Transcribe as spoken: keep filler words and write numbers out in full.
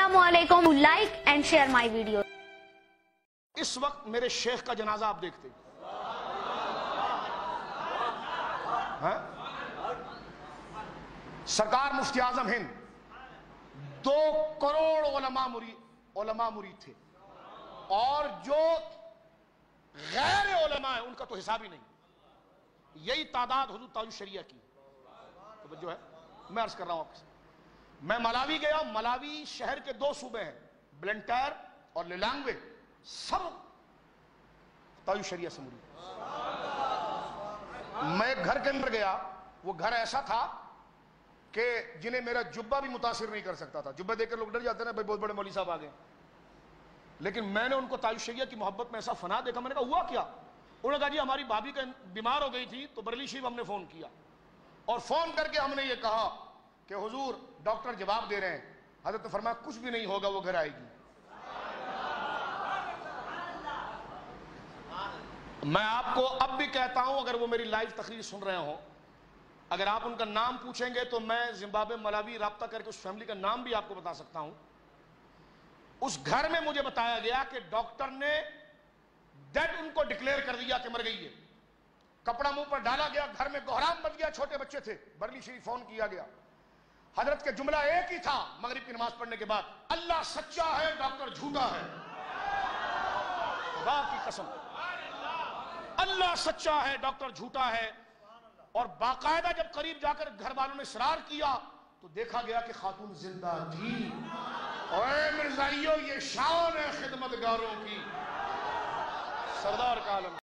Assalamualaikum. Like and share my video. اس وقت میرے شیخ کا جنازہ آپ دیکھتے ہاں؟ سرکار مفتی اعظم ہند دو کروڑ علماء مرید علماء مرید تھے، اور جو غیر علماء ہیں ان کا تو حساب ہی نہیں. یہی تعداد حضور تاج الشریعہ کی توجہ ہے. میں عرض کر رہا ہوں آپ سے، میں ملاوی گیا. ملاوی شہر کے دو صوبے ہیں، بلنٹیر اور للانگوے، سب تاج الشریعہ سے مرید. میں ایک گھر کے اندر گیا، وہ گھر ایسا تھا کہ جنہیں میرا جبہ بھی متاثر نہیں کر سکتا تھا. جبہ دیکھ کر لوگ ڈر جاتے ہیں نا، بھائی بہت بڑے مولوی صاحب آ گئے. لیکن میں نے ان کو تاج الشریعہ کی محبت میں ایسا فنا دیکھا. میں نے کہا ہوا کیا؟ انہوں نے کہا جی ہماری بھابھی کا بیمار ہو گئی تھی تو بریلی شریف ہم نے فون کیا، اور فون کر کے ہم نے یہ کہا کہ حضور ڈاکٹر جواب دے رہے ہیں. حضرت نے فرمایا کچھ بھی نہیں ہوگا، وہ گھر آئے گی. میں آپ کو اب بھی کہتا ہوں، اگر وہ میری لائیو تقریر سن رہے ہوں، اگر آپ ان کا نام پوچھیں گے تو میں زمبابوے ملاوی رابطہ کر کے اس فیملی کا نام بھی آپ کو بتا سکتا ہوں. اس گھر میں مجھے بتایا گیا کہ ڈاکٹر نے ڈیڈ ان کو ڈکلیئر کر دیا کہ مر گئی ہے. کپڑا منہ پر ڈالا گیا، گھر میں کوہرام بچ گیا، چھوٹے بچے تھے. بریلی شریف فون کیا گیا. حضرت کے جملہ ایک ہی تھا مغرب کی نماز پڑھنے کے بعد، اللہ سچا ہے ڈاکٹر جھوٹا ہے. خدا کی قسم، اللہ سچا ہے ڈاکٹر جھوٹا ہے. اور باقاعدہ جب قریب جا کر گھر والوں نے اصرار کیا تو دیکھا گیا کہ خاتون زندہ تھی. اے مرزائیوں، یہ شان ہے خدمتگاروں کی. سردار کا عالم.